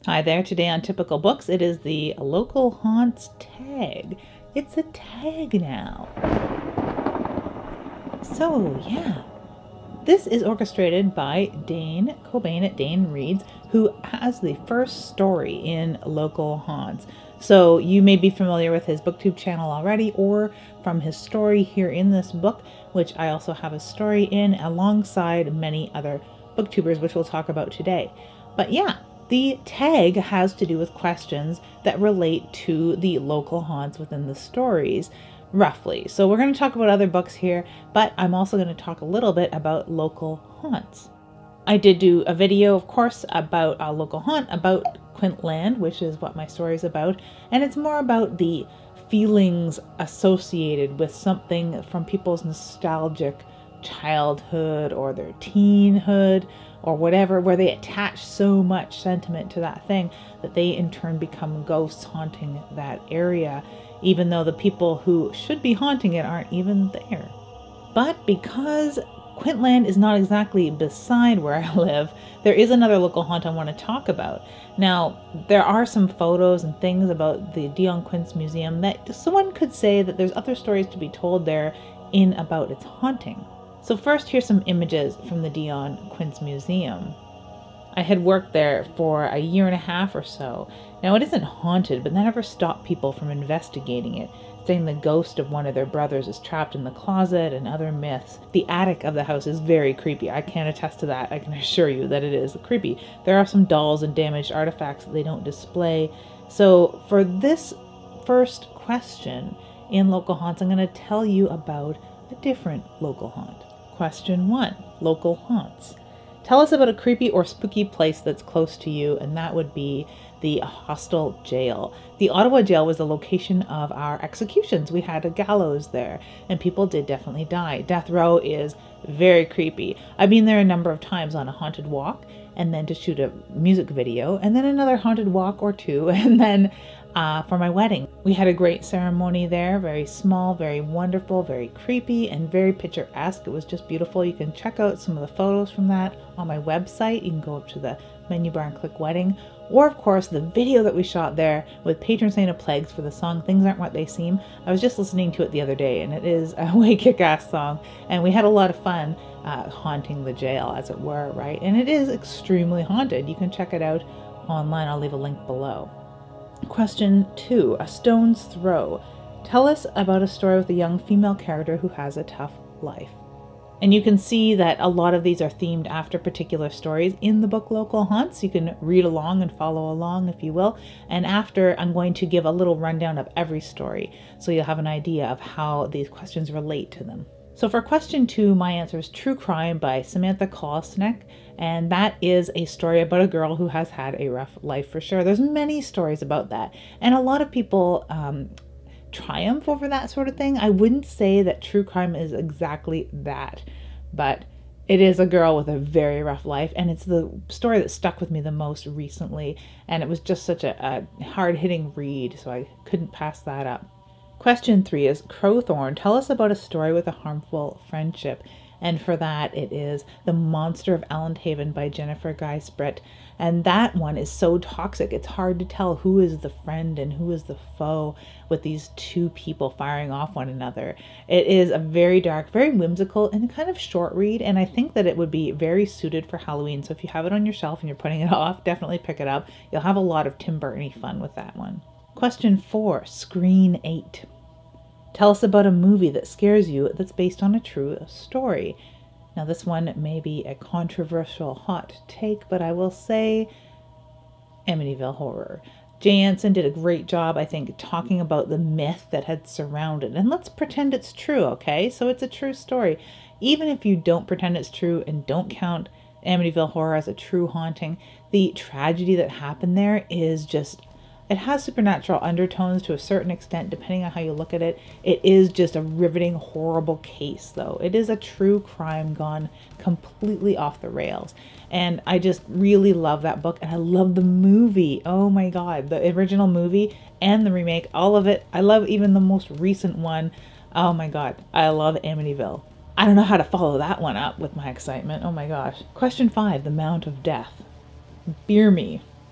Hi there, today on Typical Books, it is the Local Haunts tag. It's a tag now. So, yeah. This is orchestrated by Dane Cobain at Dane Reads, who has the first story in Local Haunts. So you may be familiar with his Booktube channel already, or from his story here in this book, which I also have a story in alongside many other booktubers, which we'll talk about today. But yeah, the tag has to do with questions that relate to the local haunts within the stories, roughly. So we're going to talk about other books here, but I'm also going to talk a little bit about local haunts. I did do a video, of course, about a local haunt, about Quintland, which is what my story is about, and it's more about the feelings associated with something from people's nostalgic childhood or their teenhood or whatever, where they attach so much sentiment to that thing that they in turn become ghosts haunting that area, even though the people who should be haunting it aren't even there. But because Quintland is not exactly beside where I live, there is another local haunt I want to talk about. Now, there are some photos and things about the Dionne Quints Museum that someone could say that there's other stories to be told there in about its haunting. So first, here's some images from the Dionne Quints Museum. I had worked there for a year and a half or so. Now, it isn't haunted, but that never stopped people from investigating it, saying the ghost of one of their brothers is trapped in the closet and other myths. The attic of the house is very creepy. I can attest to that. I can assure you that it is creepy. There are some dolls and damaged artifacts that they don't display. So for this first question in Local Haunts, I'm going to tell you about a different local haunt. Question 1. Local haunts. Tell us about a creepy or spooky place that's close to you, and that would be the Hostel Jail. The Ottawa Jail was the location of our executions. We had a gallows there, and people did definitely die. Death Row is very creepy. I've been there a number of times on a haunted walk, and then to shoot a music video, and then another haunted walk or two, and then for my wedding. We had a great ceremony there, very small, very wonderful, very creepy, and very picturesque. It was just beautiful. You can check out some of the photos from that on my website. You can go up to the menu bar and click wedding. Or of course, the video that we shot there with Patron Saint of Plagues for the song Things Aren't What They Seem. I was just listening to it the other day, and it is a way kick-ass song. And we had a lot of fun haunting the jail, as it were, right? And it is extremely haunted. You can check it out online. I'll leave a link below. Question 2. A Stone's Throw. Tell us about a story with a young female character who has a tough life. And you can see that a lot of these are themed after particular stories in the book Local Haunts. You can read along and follow along if you will. And after, I'm going to give a little rundown of every story, so you'll have an idea of how these questions relate to them. So for question 2, my answer is True Crime by Samatha Kolesnick, and that is a story about a girl who has had a rough life for sure. There's many stories about that, and a lot of people triumph over that sort of thing. I wouldn't say that true crime is exactly that, but it is a girl with a very rough life, and it's the story that stuck with me the most recently, and it was just such a hard-hitting read, so I couldn't pass that up. Question 3 is Crowthorne. Tell us about a story with a harmful friendship. And for that, it is The Monster of Allenthaven by Jennifer Guy-Spritt. And that one is so toxic. It's hard to tell who is the friend and who is the foe with these two people firing off one another. It is a very dark, very whimsical, and kind of short read. And I think that it would be very suited for Halloween. So if you have it on your shelf and you're putting it off, definitely pick it up. You'll have a lot of Tim Burton-y fun with that one. Question 4, Screen 8. Tell us about a movie that scares you that's based on a true story. Now this one may be a controversial hot take, but I will say Amityville Horror. Jay Anson did a great job, I think, talking about the myth that had surrounded. And let's pretend it's true, okay? So it's a true story. Even if you don't pretend it's true and don't count Amityville Horror as a true haunting, the tragedy that happened there is just... It has supernatural undertones to a certain extent, depending on how you look at it. It is just a riveting, horrible case, though. It is a true crime gone completely off the rails. And I just really love that book, and I love the movie. Oh my God, the original movie and the remake, all of it. I love even the most recent one. Oh my God, I love Amityville. I don't know how to follow that one up with my excitement. Oh my gosh. Question 5, The Mount of Death. Beer me.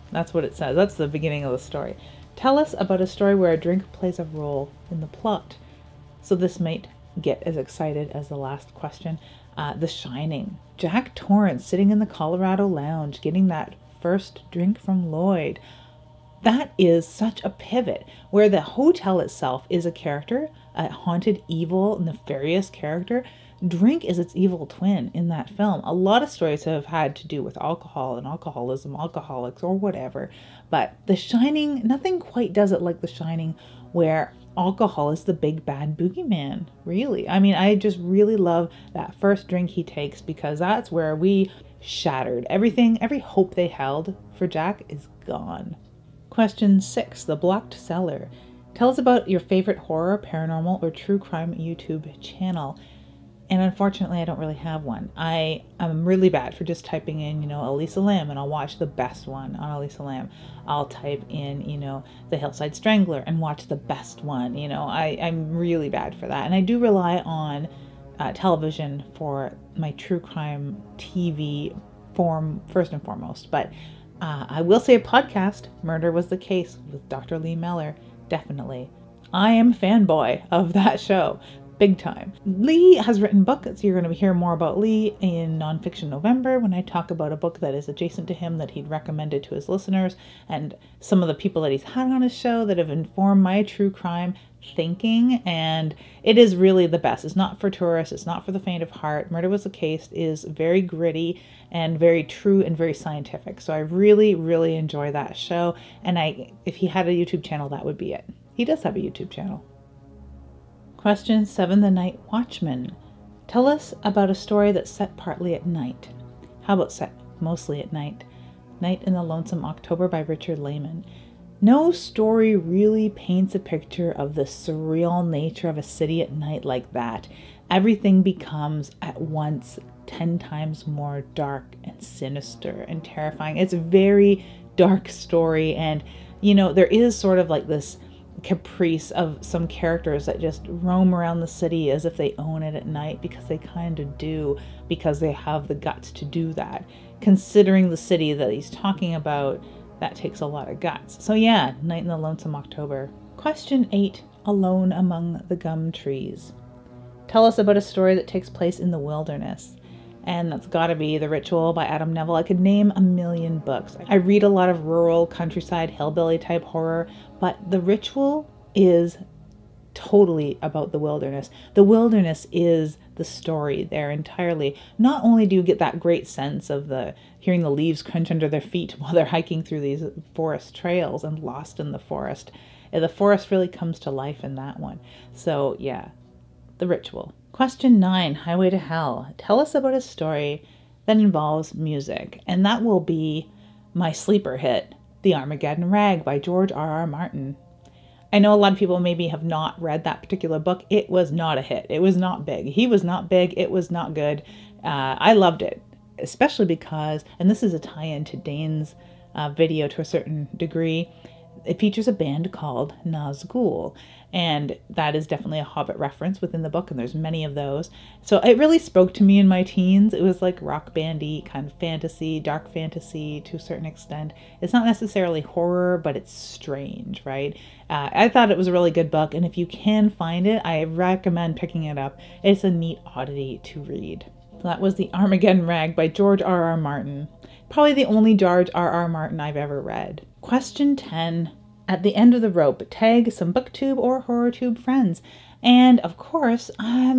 That's what it says. That's the beginning of the story. Tell us about a story where a drink plays a role in the plot. So this might get as excited as the last question. The Shining. Jack Torrance sitting in the Colorado Lounge getting that first drink from Lloyd. That is such a pivot where the hotel itself is a character, a haunted, evil, nefarious character. Drink is its evil twin in that film. A lot of stories have had to do with alcohol and alcoholism, alcoholics, or whatever. But The Shining, nothing quite does it like The Shining, where alcohol is the big bad boogeyman, really. I mean, I just really love that first drink he takes, because that's where we shattered. Everything, every hope they held for Jack is gone. Question 6, The Blocked Cellar. Tell us about your favorite horror, paranormal, or true crime YouTube channel. And unfortunately, I don't really have one. I am really bad for just typing in, Elisa Lam, and I'll watch the best one on Elisa Lam. I'll type in, The Hillside Strangler and watch the best one. I'm really bad for that. And I do rely on television for my true crime TV form first and foremost. But I will say a podcast, Murder Was the Case with Dr. Lee Meller, definitely. I am a fanboy of that show. Big time. Lee has written books. You're going to hear more about Lee in Nonfiction November when I talk about a book that is adjacent to him that he'd recommended to his listeners, and some of the people that he's had on his show that have informed my true crime thinking. And it is really the best. It's not for tourists. It's not for the faint of heart. Murder Was the Case is very gritty and very true and very scientific. So I really, really enjoy that show. And if he had a YouTube channel, that would be it. He does have a YouTube channel. Question 7, The Night Watchman. Tell us about a story that's set partly at night. How about set mostly at night? Night in the Lonesome October by Richard Lehman. No story really paints a picture of the surreal nature of a city at night like that. Everything becomes at once 10 times more dark and sinister and terrifying. It's a very dark story, and there is sort of like this caprice of some characters that just roam around the city as if they own it at night, because they kind of do, because they have the guts to do that. Considering the city that he's talking about, that takes a lot of guts. So yeah, Night in the Lonesome October. Question 8, Alone Among the Gum Trees. Tell us about a story that takes place in the wilderness. And that's got to be The Ritual by Adam Neville. I could name a million books. I read a lot of rural, countryside, hillbilly type horror, but The Ritual is totally about the wilderness. The wilderness is the story there entirely. Not only do you get that great sense of hearing the leaves crunch under their feet while they're hiking through these forest trails and lost in the forest really comes to life in that one. So yeah, The Ritual. Question 9, Highway to Hell. Tell us about a story that involves music, and that will be my sleeper hit, The Armageddon Rag by George R.R. Martin. I know a lot of people maybe have not read that particular book. It was not a hit. It was not big. He was not big. It was not good. I loved it, especially because, and this is a tie-in to Dane's video to a certain degree, it features a band called Nazgul, and that is definitely a Hobbit reference within the book, and there's many of those. So it really spoke to me in my teens. It was like rock bandy, kind of fantasy, dark fantasy to a certain extent. It's not necessarily horror, but it's strange, right? I thought it was a really good book, and if you can find it, I recommend picking it up. It's a neat oddity to read. So that was The Armageddon Rag by George R.R. Martin. Probably the only George R.R. Martin I've ever read. Question 10. At the end of the rope, tag some Booktube or Horrortube friends. And of course,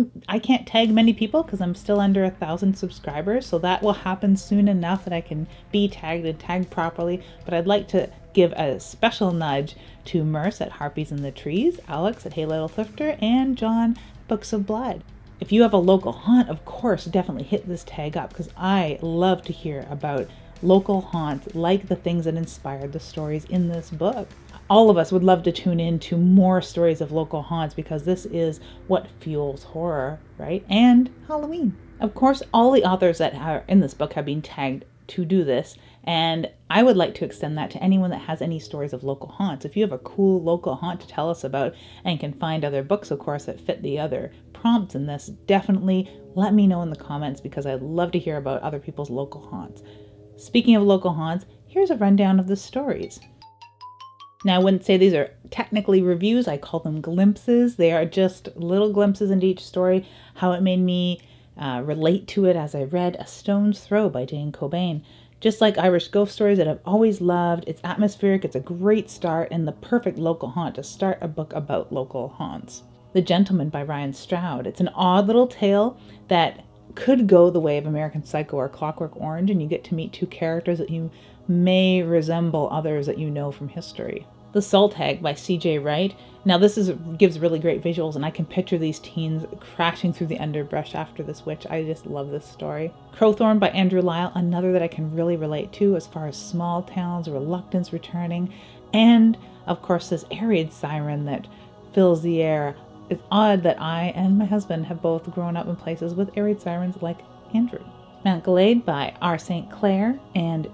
I can't tag many people because I'm still under 1,000 subscribers. So that will happen soon enough that I can be tagged and tagged properly. But I'd like to give a special nudge to Merce at Harpies in the Trees, Alex at Hey Little Thrifter, and John at Books of Blood. If you have a local haunt, of course, definitely hit this tag up, because I love to hear about local haunts like the things that inspired the stories in this book. All of us would love to tune in to more stories of local haunts, because this is what fuels horror, right? And Halloween. Of course, all the authors that are in this book have been tagged to do this, and I would like to extend that to anyone that has any stories of local haunts. If you have a cool local haunt to tell us about and can find other books, of course, that fit the other prompts in this, definitely let me know in the comments, because I'd love to hear about other people's local haunts. Speaking of local haunts, here's a rundown of the stories. Now, I wouldn't say these are technically reviews. I call them glimpses. They are just little glimpses into each story, how it made me relate to it as I read A Stone's Throw by Dionne Quints. Just like Irish ghost stories that I've always loved, it's atmospheric, it's a great start, and the perfect local haunt to start a book about local haunts. The Gentleman by Ryan Stroud. It's an odd little tale that could go the way of American Psycho or Clockwork Orange, and you get to meet two characters that you may resemble others that you know from history. The Salt Hag by C.J. Wright. Now this gives really great visuals, and I can picture these teens crashing through the underbrush after this witch. I just love this story. Crowthorn by Andrew Lyle, another that I can really relate to as far as small towns, reluctance returning, and of course this Arid siren that fills the air. It's odd that I and my husband have both grown up in places with Arid sirens like Andrew. Mount Glade by R. St. Clair, and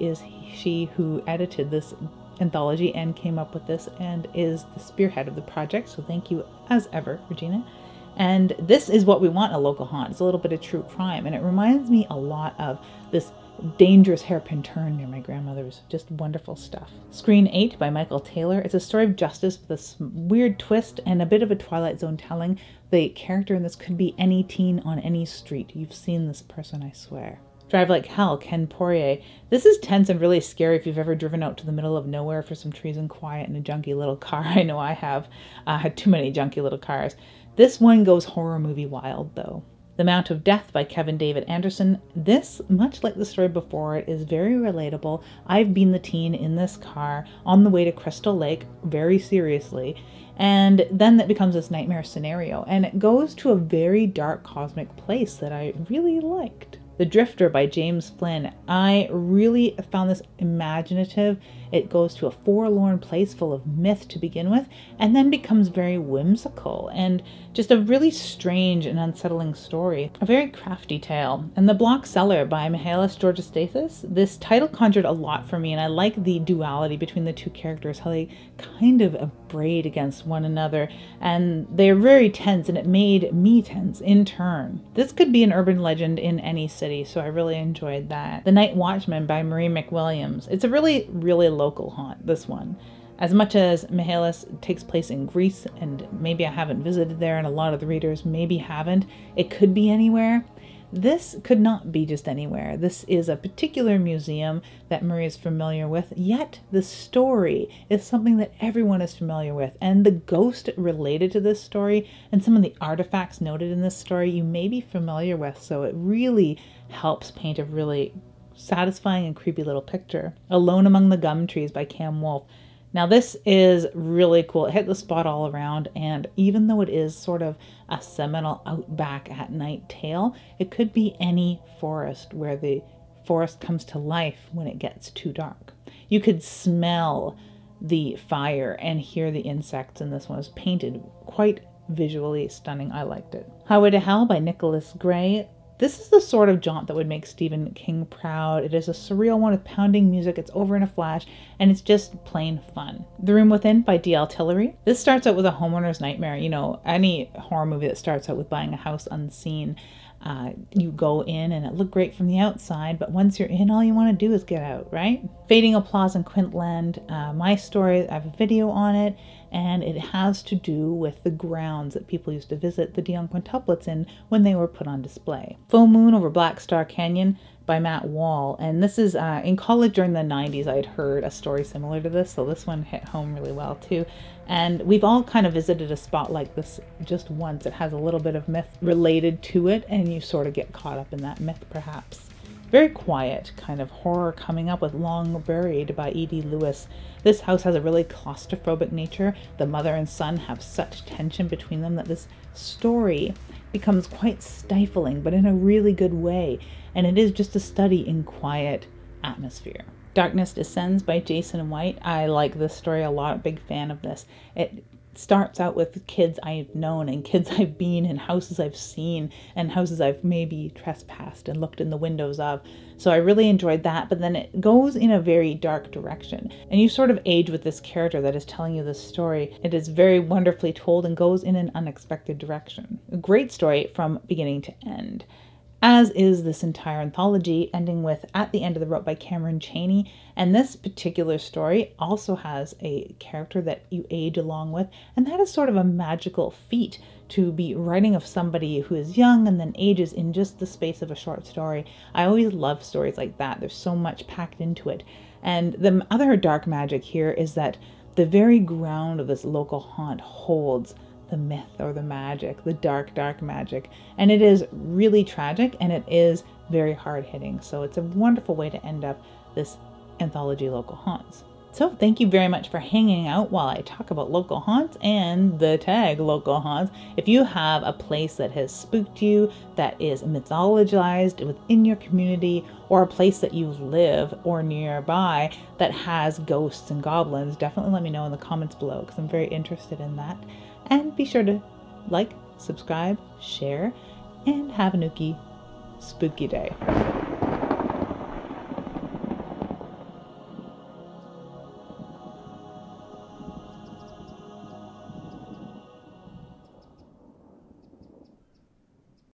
she who edited this anthology and came up with this and is the spearhead of the project, so thank you as ever, Regina. And this is what we want in a local haunt. It's a little bit of true crime, and it reminds me a lot of this dangerous hairpin turn near my grandmother's. Just wonderful stuff. Screen 8 by Michael Taylor. It's a story of justice with a weird twist and a bit of a Twilight Zone telling. The character in this could be any teen on any street. You've seen this person, I swear. Drive Like Hell, Ken Poirier. This is tense and really scary if you've ever driven out to the middle of nowhere for some trees and quiet in a junky little car. I know I have. Had too many junky little cars. This one goes horror movie wild, though. The Mount of Death by Kevin David Anderson. This, much like the story before it, is very relatable. I've been the teen in this car on the way to Crystal Lake, very seriously, and then that becomes this nightmare scenario, and it goes to a very dark cosmic place that I really liked. The Drifter by James Flynn. I really found this imaginative. It goes to a forlorn place full of myth to begin with, and then becomes very whimsical and just a really strange and unsettling story. A very crafty tale. And The Block Cellar by Mihalis Georgistathis. This title conjured a lot for me, and I like the duality between the two characters, how they kind of braid against one another, and they're very tense, and it made me tense in turn. This could be an urban legend in any city, so I really enjoyed that. The Night Watchman by Marie McWilliams. It's a really, really local haunt, this one. As much as Mihalis takes place in Greece, and maybe I haven't visited there, and a lot of the readers maybe haven't, it could be anywhere. This could not be just anywhere. This is a particular museum that Marie is familiar with, yet the story is something that everyone is familiar with. And the ghost related to this story and some of the artifacts noted in this story you may be familiar with, so it really helps paint a really satisfying and creepy little picture. Alone Among the Gum Trees by Cam Wolfe. Now this is really cool. It hit the spot all around, and even though it is sort of a seminal outback at night tale, it could be any forest where the forest comes to life when it gets too dark. You could smell the fire and hear the insects, and this one was painted quite visually stunning. I liked it. Highway to Hell by Nicholas Gray. This is the sort of jaunt that would make Stephen King proud. It is a surreal one with pounding music, it's over in a flash, and it's just plain fun. The Room Within by D.L. Tillery. This starts out with a homeowner's nightmare. You know, any horror movie that starts out with buying a house unseen, you go in and it looked great from the outside, but once you're in, all you want to do is get out, right? Fading Applause in Quintland. My story, I have a video on it, and it has to do with the grounds that people used to visit the Dionne quintuplets in when they were put on display. Full Moon Over Black Star Canyon by Matt Wall. And this is, in college during the 90s, I had heard a story similar to this, so this one hit home really well too. And we've all kind of visited a spot like this just once. It has a little bit of myth related to it, and you sort of get caught up in that myth perhaps. Very quiet kind of horror coming up with Long Buried by E.D. Lewis. This house has a really claustrophobic nature. The mother and son have such tension between them that this story becomes quite stifling, but in a really good way. And it is just a study in quiet atmosphere. Darkness Descends by Jason White. I like this story a lot, big fan of this. It starts out with kids I've known and kids I've been and houses I've seen and houses I've maybe trespassed and looked in the windows of. So I really enjoyed that, but then it goes in a very dark direction and you sort of age with this character that is telling you this story. It is very wonderfully told and goes in an unexpected direction. A great story from beginning to end. as is this entire anthology, ending with At the End of the Rope by Cameron Chaney. And this particular story also has a character that you age along with, and that is sort of a magical feat, to be writing of somebody who is young and then ages in just the space of a short story. I always love stories like that. There's so much packed into it. And the other dark magic here is that the very ground of this local haunt holds the myth or the magic, the dark, dark magic. And it is really tragic, and it is very hard hitting. So it's a wonderful way to end up this anthology, Local Haunts. So thank you very much for hanging out while I talk about local haunts and the tag local haunts. If you have a place that has spooked you, that is mythologized within your community, or a place that you live or nearby that has ghosts and goblins, definitely let me know in the comments below, because I'm very interested in that. And be sure to like, subscribe, share, and have a nookie spooky day.